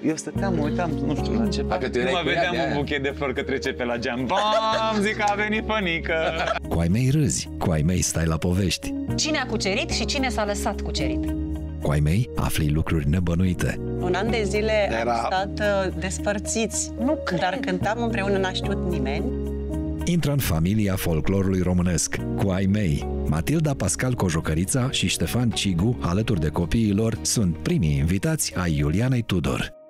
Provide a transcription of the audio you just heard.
eu stăteam, mă uitam, nu știu la ce. Mă vedeam un buchet de flori că trece pe la geam. Bam, zic că a venit fănică. Cu ai mei râzi, cu ai mei stai la povești. Cine a cucerit și cine s-a lăsat cucerit? Cu ai mei afli lucruri nebănuite. Un an de zile am stat despărțiți, dar cântam împreună, n-a știut nimeni. Intră în familia folclorului românesc. Cu ai mei, Matilda Pascal Cojocărița și Ștefan Cigu, alături de copiii lor, sunt primii invitați ai Iulianei Tudor.